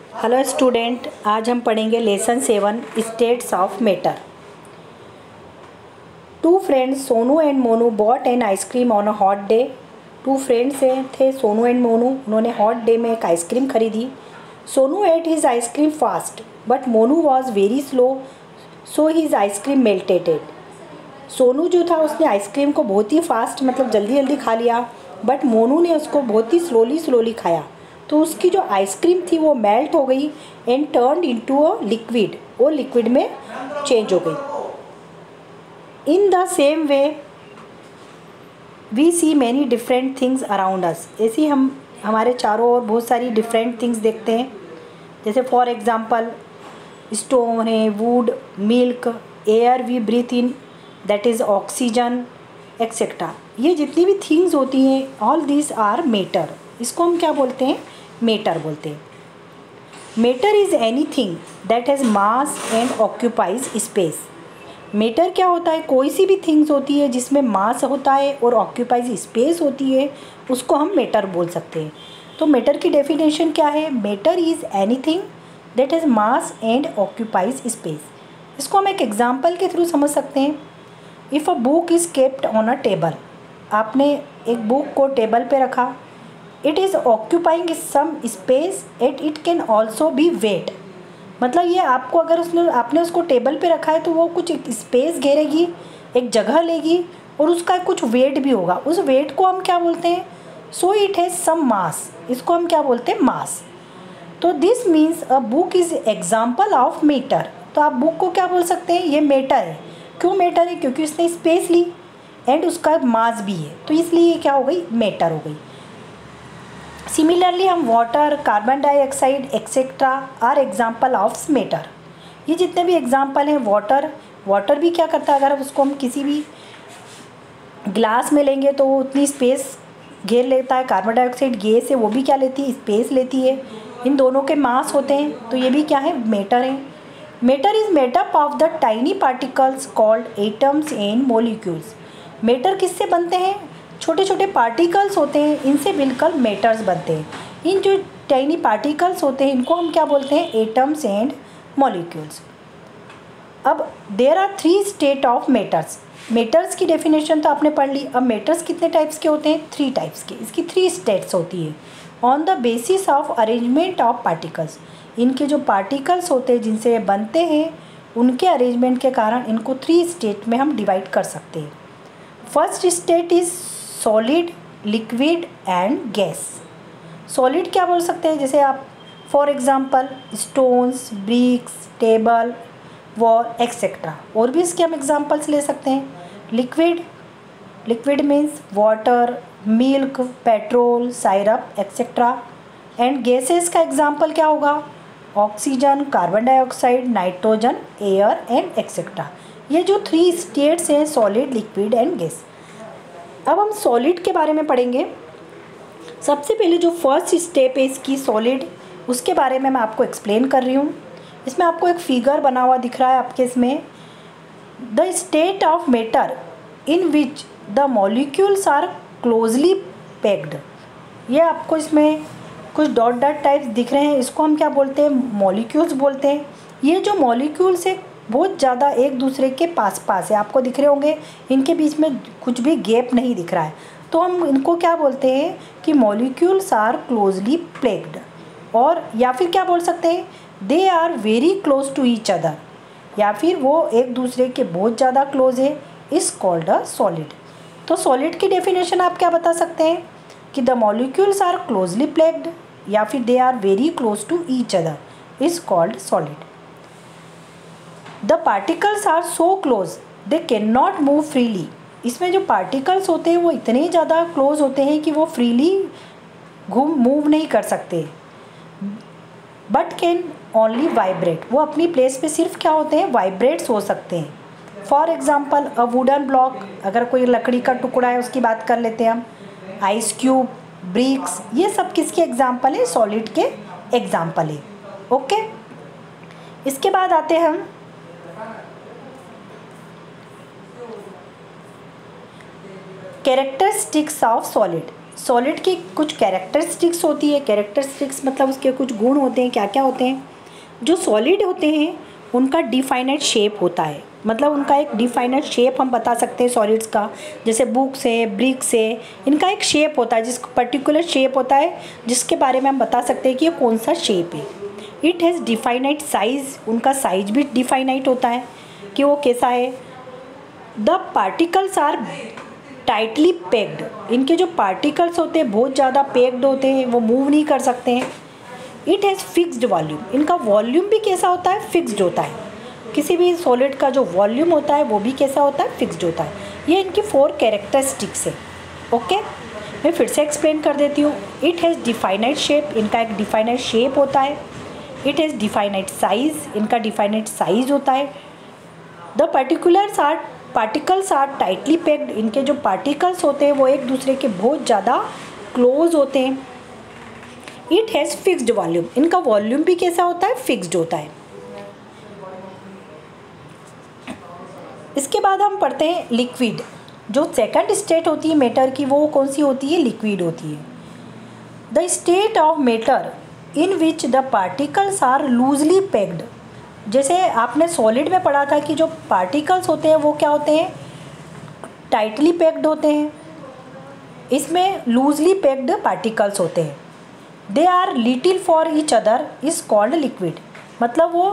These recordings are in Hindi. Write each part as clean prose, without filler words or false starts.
हेलो स्टूडेंट, आज हम पढ़ेंगे lesson 7 states of matter. Two friends Sonu and Monu bought an ice cream on a hot day. Two friends थे सोनू एंड मोनू, उन्होंने हॉट डे में एक आइसक्रीम खरीदी। Sonu ate his ice cream fast but Monu was very slow so his ice cream melted. Sonu जो था उसने आइसक्रीम को बहुत ही फास्ट मतलब जल्दी जल्दी खा लिया, बट मोनू ने उसको बहुत ही स्लोली खाया, तो उसकी जो आइसक्रीम थी वो मेल्ट हो गई and turn into a liquid, वो लिक्विड में चेंज हो गई। In the same way we see many different things around us. ऐसे हम हमारे चारों ओर बहुत सारी डिफरेंट थिंग्स देखते हैं, जैसे फॉर एग्जांपल स्टोन है, wood, milk, air we breathe in that is oxygen etcetera. ये जितनी भी थिंग्स होती हैं ऑल दिस आर मैटर। इसको हम क्या बोलते हैं? मैटर बोलते हैं। Matter is anything that has mass and occupies space. Matter क्या होता है? कोई सी भी थिंग्स होती है जिसमें मास होता है और ऑक्यूपाइज स्पेस होती है, उसको हम मैटर बोल सकते हैं। तो मैटर की डेफिनेशन क्या है? Matter is anything that has mass and occupies space. इसको हम एक एग्जाम्पल के थ्रू समझ सकते हैं। If a book is kept on a table, आपने एक बुक को टेबल पे रखा, it is occupying some space at it can also be weighed. मतलब ये आपको अगर आपने उसको टेबल पे रखा है तो वो कुछ एक स्पेस घेरेगी, एक जगह लेगी और उसका कुछ वेट भी होगा। उस वेट को हम क्या बोलते हैं? So it has some mass. इसको हम क्या बोलते हैं? मास। तो this means a book is example of matter. तो आप बुक को क्या बोल सकते हैं? ये मैटर है। क्यों मैटर है? क्योंकि उसने स्पेस ली एंड उसका मास भी है, तो इसलिए ये क्या हो गई? मैटर हो गई। सिमिलरली हम water, carbon dioxide etcetera are example of matter. ये जितने भी एग्जाम्पल हैं, वाटर भी क्या करता है? अगर उसको हम किसी भी ग्लास में लेंगे तो वो उतनी स्पेस घेर लेता है। कार्बन डाइऑक्साइड गैस है, वो भी क्या लेती है? स्पेस लेती है। इन दोनों के मास होते हैं, तो ये भी क्या है? मैटर है। Matter is made up of the tiny particles called atoms and molecules. Matter किससे बनते हैं? छोटे छोटे पार्टिकल्स होते हैं, इनसे मिलकर मैटर्स बनते हैं। इन जो टाइनी पार्टिकल्स होते हैं इनको हम क्या बोलते हैं? Atoms and molecules. अब there are 3 state of matters. Matters की डेफिनेशन तो आपने पढ़ ली। अब मैटर्स कितने टाइप्स के होते हैं? 3 टाइप्स के। इसकी 3 स्टेट्स होती है on the basis of arrangement of particles. इनके जो पार्टिकल्स होते हैं जिनसे ये बनते हैं, उनके अरेंजमेंट के कारण इनको 3 स्टेट में हम डिवाइड कर सकते हैं। First state is solid, liquid and gas. Solid क्या बोल सकते हैं? जैसे आप for example stones, bricks, table, wall etcetera. और भी इसके हम एग्जांपल्स ले सकते हैं। Liquid means water, milk, petrol, syrup etcetera. And gases का एग्जांपल क्या होगा? Oxygen, carbon dioxide, nitrogen, air and etcetera. ये जो 3 स्टेट्स हैं, सॉलिड, लिक्विड एंड गैस। अब हम सॉलिड के बारे में पढ़ेंगे। सबसे पहले जो फर्स्ट स्टेप है इसकी सॉलिड, उसके बारे में मैं आपको एक्सप्लेन कर रही हूँ। इसमें आपको एक फिगर बना हुआ दिख रहा है आपके इसमें। The state of matter in which the molecules are closely packed. ये आपको इसमें कुछ डॉट टाइप्स दिख रहे हैं, इसको हम क्या बोलते हैं? मॉलिक्यूल्स बोलते हैं। ये जो मॉलिक्यूल्स है बहुत ज़्यादा एक दूसरे के पास है, आपको दिख रहे होंगे। इनके बीच में कुछ भी गैप नहीं दिख रहा है, तो हम इनको क्या बोलते हैं कि मॉलिक्यूल्स आर क्लोजली पैक्ड। और या फिर क्या बोल सकते हैं? They are very close to each other, या फिर वो एक दूसरे के बहुत ज़्यादा क्लोज है, इज कॉल्ड अ सॉलिड। तो सॉलिड की डेफिनेशन आप क्या बता सकते हैं? कि the molecules are closely packed या फिर they are very close to each other, is called solid. The particles are so close they can not move freely. इसमें जो पार्टिकल्स होते हैं वो इतने ज़्यादा क्लोज होते हैं कि वो फ्रीली मूव नहीं कर सकते, बट कैन ओनली वाइब्रेट। वो अपनी प्लेस पे सिर्फ क्या होते हैं? वाइब्रेट्स हो सकते हैं। For example a wooden block, अगर कोई लकड़ी का टुकड़ा है उसकी बात कर लेते हैं हम। आइस क्यूब, ब्रिक्स, ये सब किसके एग्जाम्पल है? सॉलिड के एग्जाम्पल है। ओके, इसके बाद आते हैं हम कैरेक्टरिस्टिक्स ऑफ सॉलिड। सॉलिड की कुछ कैरेक्टरिस्टिक्स होती है। कैरेक्टरिस्टिक्स मतलब उसके कुछ गुण होते हैं। क्या क्या होते हैं? जो सॉलिड होते हैं उनका डिफाइनेड शेप होता है, मतलब उनका एक डिफाइनेड शेप हम बता सकते हैं सॉलिड्स का। जैसे बुक्स है, ब्रिक्स है, इनका एक शेप होता है, जिस पर्टिकुलर शेप होता है जिसके बारे में हम बता सकते हैं कि ये कौन सा शेप है। इट हैज़ डिफाइनाइट साइज़, उनका साइज भी डिफाइनाइट होता है कि वो कैसा है। The particles are tightly packed, इनके जो पार्टिकल्स होते हैं बहुत ज़्यादा पैक्ड होते हैं, वो मूव नहीं कर सकते हैं। इट हैज़ फिक्स्ड वॉल्यूम, इनका वॉल्यूम भी कैसा होता है? फिक्स्ड होता है। किसी भी सॉलिड का जो वॉल्यूम होता है वो भी कैसा होता है? फिक्स्ड होता है। ये इनकी 4 कैरेक्टरिस्टिक्स है। ओके, मैं फिर से एक्सप्लेन कर देती हूँ। इट हैज़ डिफाइनाइट शेप, इनका एक डिफाइनाइट शेप होता है। इट हैज़ डिफाइनाइट साइज़, इनका डिफाइनाइट साइज़ होता है। The particles are tightly packed, इनके जो पार्टिकल्स होते हैं वो एक दूसरे के बहुत ज़्यादा क्लोज होते हैं। इट हैज़ फिक्स्ड वॉल्यूम, इनका वॉल्यूम भी कैसा होता है? फिक्स्ड होता है। इसके बाद हम पढ़ते हैं लिक्विड। जो सेकंड स्टेट होती है मैटर की वो कौन सी होती है? लिक्विड होती है। The state of matter in which the particles are loosely packed, जैसे आपने सॉलिड में पढ़ा था कि जो पार्टिकल्स होते हैं वो क्या होते हैं? टाइटली पैक्ड होते हैं। इसमें लूजली पैक्ड पार्टिकल्स होते हैं। They are little far each other is called liquid, मतलब वो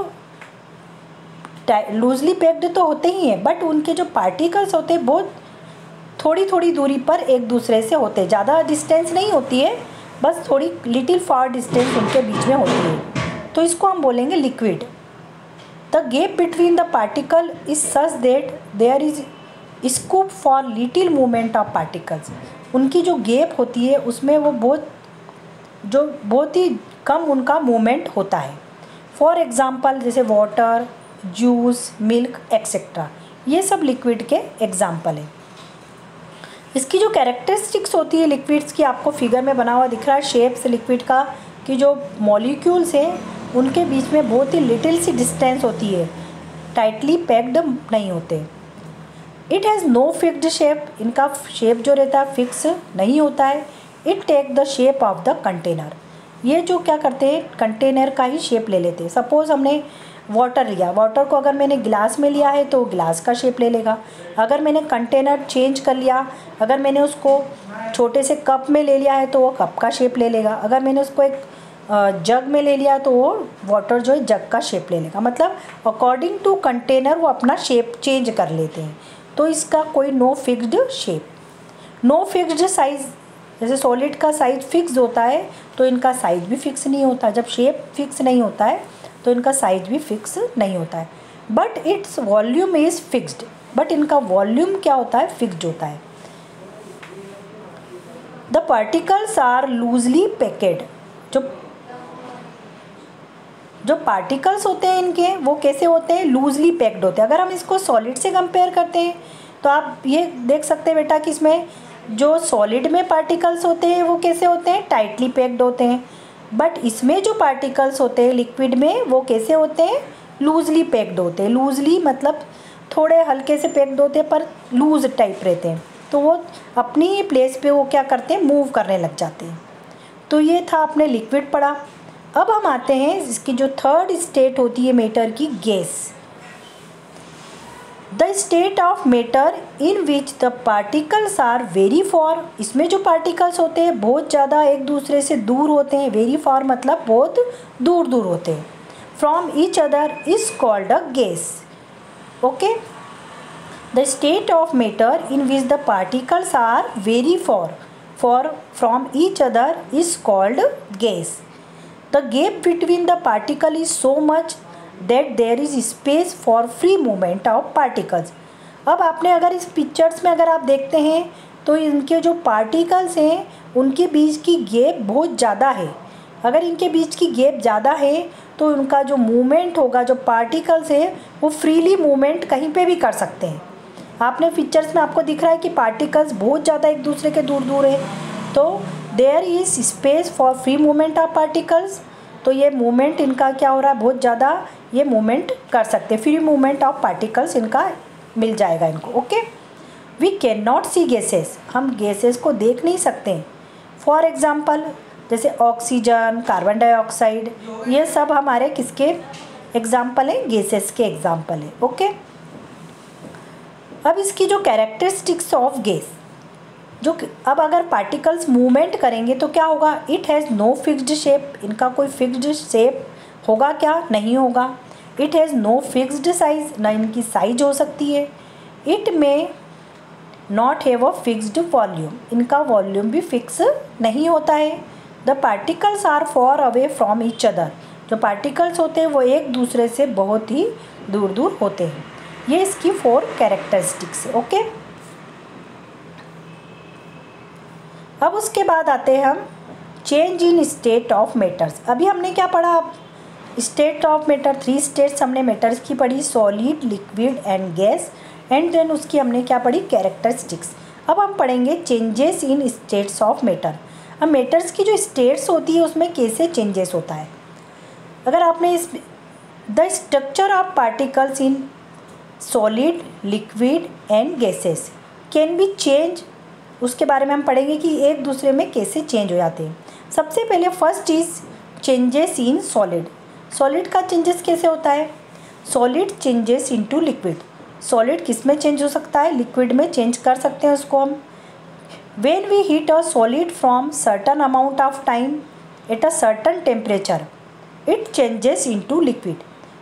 लूजली पैक्ड तो होते ही हैं बट उनके जो पार्टिकल्स होते हैं बहुत थोड़ी थोड़ी दूरी पर एक दूसरे से होते हैं, ज़्यादा डिस्टेंस नहीं होती है, बस थोड़ी लिटिल फॉर डिस्टेंस उनके बीच में होती है, तो इसको हम बोलेंगे liquid. The gap between the particle is such that there is scope for little movement of particles, उनकी जो गैप होती है उसमें वो बहुत ही कम उनका मूवमेंट होता है। फॉर एग्ज़ाम्पल जैसे वाटर, जूस, मिल्क एक्सेट्रा, ये सब लिक्विड के एग्जाम्पल हैं। इसकी जो कैरेक्टरिस्टिक्स होती है लिक्विड्स की, आपको फिगर में बना हुआ दिख रहा है शेप्स लिक्विड का, कि जो मॉलिक्यूल्स हैं उनके बीच में बहुत ही लिटिल सी डिस्टेंस होती है, टाइटली पैक्ड नहीं होते। It has no fixed shape, इनका शेप जो रहता है फिक्स नहीं होता है। It take the shape of the container, ये जो क्या करते हैं कंटेनर का ही शेप ले लेते हैं। सपोज़ हमने वाटर लिया, वाटर को अगर मैंने गिलास में लिया है तो ग्लास का शेप ले लेगा। अगर मैंने कंटेनर चेंज कर लिया, अगर मैंने उसको छोटे से कप में ले लिया है तो वो कप का शेप ले लेगा। अगर मैंने उसको एक जग में ले लिया तो वो वाटर जो है जग का शेप ले लेगा। मतलब अकॉर्डिंग टू कंटेनर वो अपना शेप चेंज कर लेते हैं। तो इसका कोई no fixed shape, no fixed size. जैसे सॉलिड का साइज़ फिक्स होता है तो इनका साइज़ भी फिक्स नहीं होता। जब शेप फिक्स नहीं होता है तो इनका साइज़ भी फिक्स नहीं होता है। But its volume is fixed, but इनका वॉल्यूम क्या होता है? फिक्स्ड होता है। The particles are loosely packed, जो पार्टिकल्स होते हैं इनके वो कैसे होते हैं? लूजली पैक्ड होते हैं। अगर हम इसको सॉलिड से कंपेयर करते हैं तो आप ये देख सकते हैं बेटा कि इसमें जो सॉलिड में पार्टिकल्स होते हैं वो कैसे होते हैं? टाइटली पैक्ड होते हैं। बट इसमें जो पार्टिकल्स होते हैं लिक्विड में वो कैसे होते हैं? लूजली पैक्ड होते हैं। लूजली मतलब थोड़े हल्के से पैक्ड होते हैं पर लूज टाइप रहते हैं, तो वो अपनी प्लेस पे वो क्या करते हैं? मूव करने लग जाते हैं। तो ये था आपने लिक्विड पढ़ा। अब हम आते हैं इसकी जो थर्ड स्टेट होती है मैटर की, gas. The state of matter in which the particles are very far, इसमें जो पार्टिकल्स होते हैं बहुत ज़्यादा एक दूसरे से दूर होते हैं। वेरी फॉर मतलब बहुत दूर दूर होते हैं। From each other is called a gas. Okay, the state of matter in which the particles are very far from each other is called gas. The gap between the particle is so much that there is space for free movement of particles. अब आपने अगर इस पिक्चर्स में अगर आप देखते हैं तो इनके जो पार्टिकल्स हैं उनके बीच की गैप बहुत ज़्यादा है। अगर इनके बीच की गैप ज़्यादा है तो उनका जो मूवमेंट होगा, जो पार्टिकल्स है वो फ्रीली मूवमेंट कहीं पे भी कर सकते हैं। आपने पिक्चर्स में आपको दिख रहा है कि पार्टिकल्स बहुत ज़्यादा एक दूसरे के दूर दूर है, तो there is space for free movement of particles. तो ये मूवमेंट इनका क्या हो रहा है? बहुत ज़्यादा ये मूवमेंट कर सकते हैं। फ्री मूवमेंट ऑफ पार्टिकल्स इनका मिल जाएगा इनको। Okay, we can not see gases, हम गैसेस को देख नहीं सकते। फॉर एग्ज़ाम्पल जैसे ऑक्सीजन, कार्बन डाइऑक्साइड, ये सब हमारे किसके एग्जाम्पल हैं, गैसेस के एग्जाम्पल हैं। ओके, अब इसकी जो कैरेक्टरिस्टिक्स ऑफ गैस, जो अब अगर पार्टिकल्स मूवमेंट करेंगे तो क्या होगा, it has no fixed shape, इनका कोई फिक्स्ड शेप होगा क्या, नहीं होगा। It has no fixed size, ना इनकी साइज हो सकती है। It may not have a fixed volume, इनका वॉल्यूम भी फिक्स नहीं होता है। The particles are far away from each other, जो पार्टिकल्स होते हैं वो एक दूसरे से बहुत ही दूर दूर होते हैं। ये इसकी 4 कैरेक्टरिस्टिक्स है। ओके, अब उसके बाद आते हैं हम change in state of matters. अभी हमने क्या पढ़ा, स्टेट ऑफ मैटर, 3 स्टेट्स हमने मैटर्स की पढ़ी, solid, liquid and gas, and then उसकी हमने क्या पढ़ी, कैरेक्टरिस्टिक्स। अब हम पढ़ेंगे changes in states of matter. अब मैटर्स की जो स्टेट्स होती है उसमें कैसे चेंजेस होता है। अगर आपने इस the structure of particles in solid, liquid and gases can be change, उसके बारे में हम पढ़ेंगे कि एक दूसरे में कैसे चेंज हो जाते हैं। सबसे पहले first is changes in solid. Solid का चेंजेस कैसे होता है, solid changes into liquid. Solid किस में चेंज हो सकता है, लिक्विड में चेंज कर सकते हैं उसको हम। When we heat a solid from certain amount of time at a certain temperature it changes into liquid.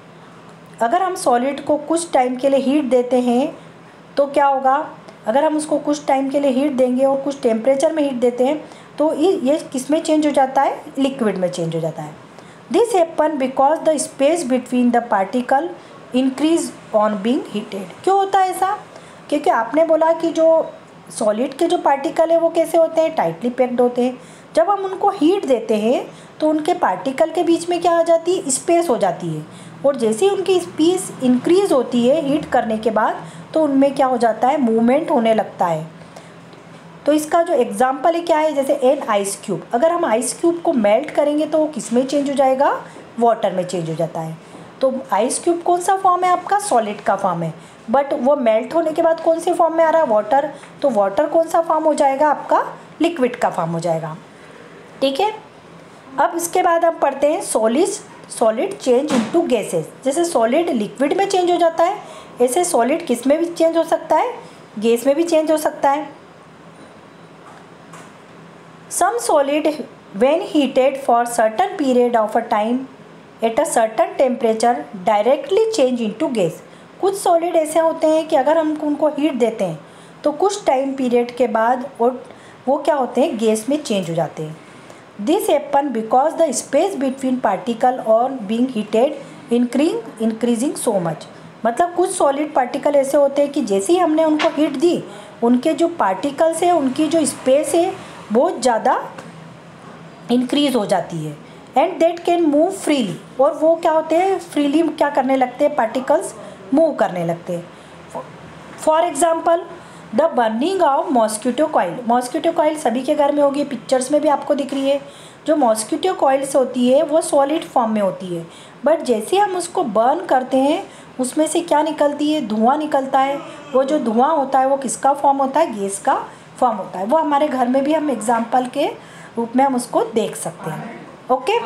अगर हम सॉलिड को कुछ टाइम के लिए हीट देते हैं तो क्या होगा, अगर हम उसको कुछ टाइम के लिए हीट देंगे और कुछ टेम्परेचर में हीट देते हैं तो ये किस में चेंज हो जाता है, लिक्विड में चेंज हो जाता है। This happen because the space between the particle increase on being heated. क्यों होता है ऐसा, क्योंकि आपने बोला कि जो सॉलिड के जो पार्टिकल है वो कैसे होते हैं, टाइटली पैक्ड होते हैं। जब हम उनको हीट देते हैं तो उनके पार्टिकल के बीच में क्या आ जाती है, स्पेस हो जाती है, और जैसे ही उनकी स्पेस इंक्रीज होती है हीट करने के बाद तो उनमें क्या हो जाता है, मूवमेंट होने लगता है। तो इसका जो एग्जाम्पल है क्या है, जैसे एन आइस क्यूब, अगर हम आइस क्यूब को मेल्ट करेंगे तो वो किस में चेंज हो जाएगा, वाटर में चेंज हो जाता है। तो आइस क्यूब कौन सा फॉर्म है आपका, सॉलिड का फॉर्म है, बट वो मेल्ट होने के बाद कौन से फॉर्म में आ रहा है, वाटर। तो वाटर कौन सा फॉर्म हो जाएगा आपका, लिक्विड का फॉर्म हो जाएगा। ठीक है, अब इसके बाद हम पढ़ते हैं सॉलिड चेंज इनटू गैसेस। जैसे सॉलिड लिक्विड में चेंज हो जाता है, ऐसे सॉलिड किस में भी चेंज हो सकता है, गैस में भी चेंज हो सकता है। Some solid when heated for certain period of a time at a certain temperature directly change into gas. कुछ सॉलिड ऐसे होते हैं कि अगर हम उनको हीट देते हैं तो कुछ टाइम पीरियड के बाद वो क्या होते हैं, गैस में चेंज हो जाते हैं। This happen because the space between particle or being heated increasing so much. मतलब कुछ सॉलिड पार्टिकल ऐसे होते हैं कि जैसे ही हमने उनको हीट दी उनके जो पार्टिकल्स है, उनकी जो स्पेस है बहुत ज़्यादा इंक्रीज हो जाती है, and that can move freely, और वो क्या होते हैं, फ्रीली क्या करने लगते हैं, पार्टिकल्स मूव करने लगते हैं। For example the burning of mosquito coil. Mosquito coil सभी के घर में होगी, पिक्चर्स में भी आपको दिख रही है। जो मॉस्किटो कॉइल्स होती है वो सॉलिड फॉर्म में होती है, बट जैसे हम उसको बर्न करते हैं उसमें से क्या निकलती है, धुआं निकलता है। वो जो धुआं होता है वो किसका फॉर्म होता है, गैस का फॉर्म होता है। वो हमारे घर में भी हम एग्जाम्पल के रूप में हम उसको देख सकते हैं। Okay,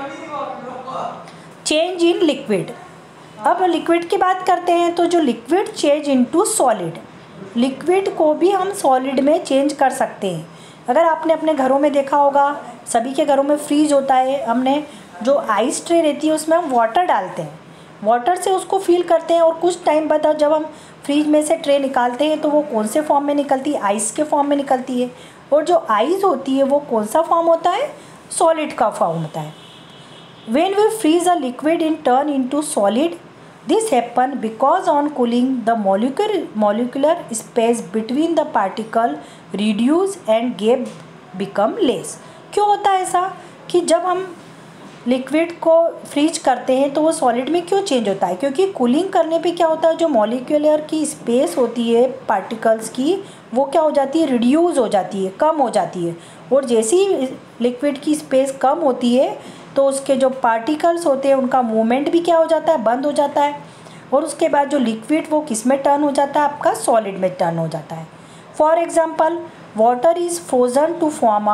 change in liquid. अब लिक्विड की बात करते हैं तो जो liquid change into solid, liquid को भी हम सॉलिड में चेंज कर सकते हैं। अगर आपने अपने घरों में देखा होगा, सभी के घरों में फ्रीज होता है, हमने जो आइस ट्रे रहती है उसमें हम वाटर डालते हैं, वाटर से उसको फील करते हैं, और कुछ टाइम बाद जब हम फ्रिज में से ट्रे निकालते हैं तो वो कौन से फॉर्म में निकलती है, आइस के फॉर्म में निकलती है। और जो आइस होती है वो कौन सा फॉर्म होता है, सॉलिड का फॉर्म होता है। When we freeze a liquid in turn into solid, this happen because on cooling the molecular space between the particle reduce and gap become less। क्यों होता है ऐसा कि जब हम लिक्विड को फ्रीज करते हैं तो वो सॉलिड में क्यों चेंज होता है, क्योंकि कूलिंग करने पे क्या होता है, जो मॉलिक्यूलर की स्पेस होती है पार्टिकल्स की वो क्या हो जाती है, रिड्यूस हो जाती है, कम हो जाती है। और जैसे ही लिक्विड की स्पेस कम होती है तो उसके जो पार्टिकल्स होते हैं उनका मूवमेंट भी क्या हो जाता है, बंद हो जाता है, और उसके बाद जो लिक्विड वो किस में टर्न हो जाता है, आपका सॉलिड में टर्न हो जाता है। For example water is frozen to form of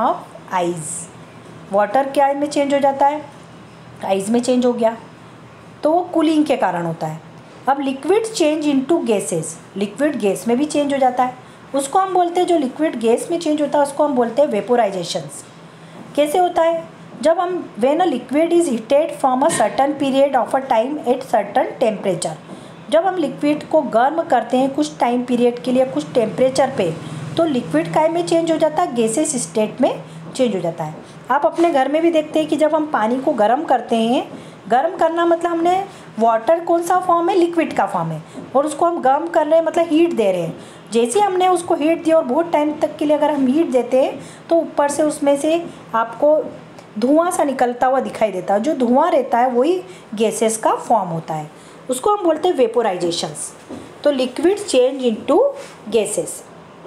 ice. Water क्या में चेंज हो जाता है, आइज़ में चेंज हो गया, तो वो कूलिंग के कारण होता है। अब liquid change into gases, liquid gas में भी चेंज हो जाता है, उसको हम बोलते हैं, जो लिक्विड गैस में चेंज होता है उसको हम बोलते हैं वेपोराइजेशंस। कैसे होता है, जब हम when a liquid is heated from a certain period of a time at certain temperature, जब हम लिक्विड को गर्म करते हैं कुछ टाइम पीरियड के लिए कुछ टेम्परेचर पे, तो लिक्विड काय में चेंज हो जाता है, गैसेस स्टेट में चेंज हो जाता है। आप अपने घर में भी देखते हैं कि जब हम पानी को गर्म करते हैं, गर्म करना मतलब हमने वाटर कौन सा फॉर्म है, लिक्विड का फॉर्म है, और उसको हम गर्म कर रहे हैं मतलब हीट दे रहे हैं। जैसे हमने उसको हीट दिया और बहुत टाइम तक के लिए अगर हम हीट देते हैं तो ऊपर से उसमें से आपको धुआं सा निकलता हुआ दिखाई देता है, जो धुआं रहता है वही गैसेस का फॉर्म होता है, उसको हम बोलते हैं वेपोराइजेशंस। तो liquid change into gases.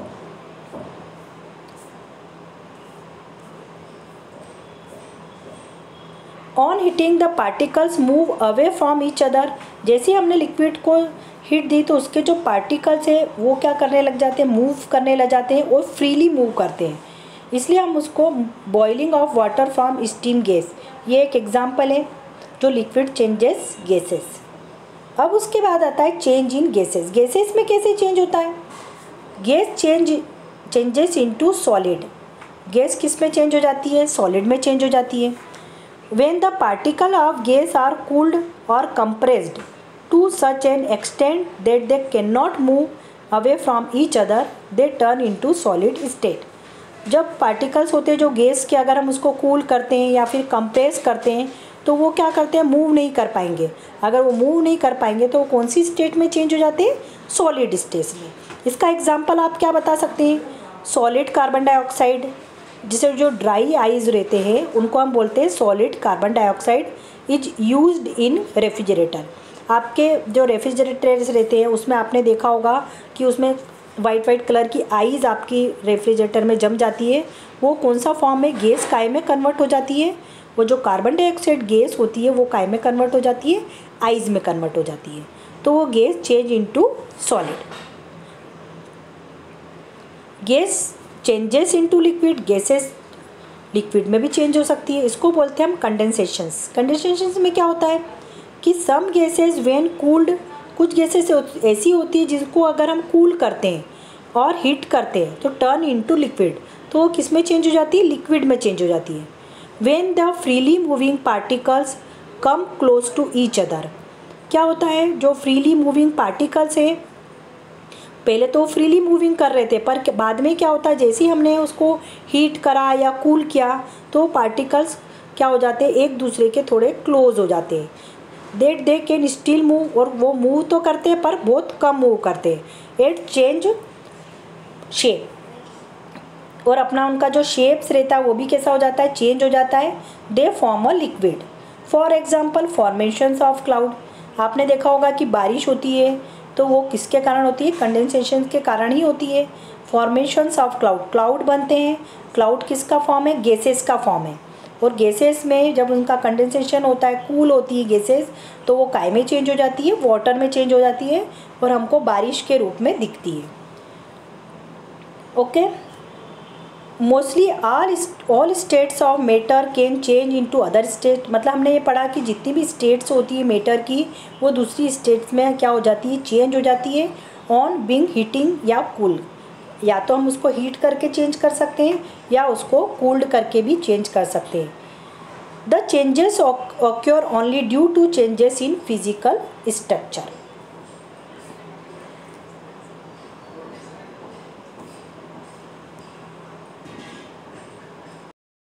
On heating the particles move away from each other, जैसे हमने लिक्विड को हीट दी तो उसके जो पार्टिकल्स है वो क्या करने लग जाते हैं, मूव करने लग जाते हैं और फ्रीली मूव करते हैं, इसलिए हम उसको boiling of water from steam gas, ये एक एग्जांपल है जो लिक्विड चेंजेस गैसेस। अब उसके बाद आता है चेंज इन गैसेस। गैसेस में कैसे चेंज होता है, gas changes into solid, gas किस में चेंज हो जाती है, सॉलिड में चेंज हो जाती है। When the particle of gas are cooled or compressed to such an extent that they cannot move away from each other, they turn into solid state. जब पार्टिकल्स होते हैं जो गैस के, अगर हम उसको कूल करते हैं या फिर कंप्रेस करते हैं तो वो क्या करते हैं, मूव नहीं कर पाएंगे। अगर वो मूव नहीं कर पाएंगे तो वो कौन सी स्टेट में चेंज हो जाते हैं, सॉलिड स्टेट में। इसका एग्जांपल आप क्या बता सकते हैं, सॉलिड कार्बन डाइऑक्साइड, जिसे जो ड्राई आइज रहते हैं उनको हम बोलते हैं solid carbon dioxide, is used in refrigerator. आपके जो रेफ्रिजरेटर्स रहते हैं उसमें आपने देखा होगा कि उसमें वाइट कलर की आइज आपकी रेफ्रिजरेटर में जम जाती है, वो कौन सा फॉर्म में, गैस काय में कन्वर्ट हो जाती है, वो जो कार्बन डाइऑक्साइड गैस होती है वो काय में कन्वर्ट हो जाती है, आइज में कन्वर्ट हो जाती है, तो वो gas change into solid. Gas changes into liquid, gases liquid में भी चेंज हो सकती है, इसको बोलते हैं हम कंडेंसेशंस। कंडेंसेशंस में क्या होता है कि सम गैसेस व्हेन कूल्ड, कुछ गैसेस ऐसी होती है जिसको अगर हम कूल करते हैं और हीट करते हैं तो टर्न इनटू लिक्विड, तो वो किस में चेंज हो जाती है, लिक्विड में चेंज हो जाती है। When the freely moving particles come close to each other, क्या होता है, जो फ्रीली मूविंग पार्टिकल्स है पहले तो फ्रीली मूविंग कर रहे थे, पर बाद में क्या होता है, जैसे ही हमने उसको हीट करा या कूल किया तो पार्टिकल्स क्या हो जाते हैं, एक दूसरे के थोड़े क्लोज हो जाते हैं। That they can still move, और वो मूव तो करते हैं पर बहुत कम मूव करते हैं। एट चेंज शेप, और अपना उनका जो शेप्स रहता है वो भी कैसा हो जाता है, चेंज हो जाता है। They form a liquid. For example formations of cloud, आपने देखा होगा कि बारिश होती है तो वो किसके कारण होती है, कंडेंसेशन के कारण ही होती है। फॉर्मेशंस ऑफ क्लाउड, क्लाउड बनते हैं, क्लाउड किसका फॉर्म है, गैसेस का फॉर्म है, और गैसेस में जब उनका कंडेंसेशन होता है, कूल होती है गैसेस, तो वो काय में चेंज हो जाती है, वाटर में चेंज हो जाती है और हमको बारिश के रूप में दिखती है। Okay, mostly all states of matter can change into other state, मतलब हमने ये पढ़ा कि जितनी भी स्टेट्स होती है मैटर की वो दूसरी स्टेट्स में क्या हो जाती है, चेंज हो जाती है ऑन बीइंग हीटिंग या कूल। या तो हम उसको हीट करके चेंज कर सकते हैं या उसको कूल्ड करके भी चेंज कर सकते हैं। The changes occur only due to changes in physical structure.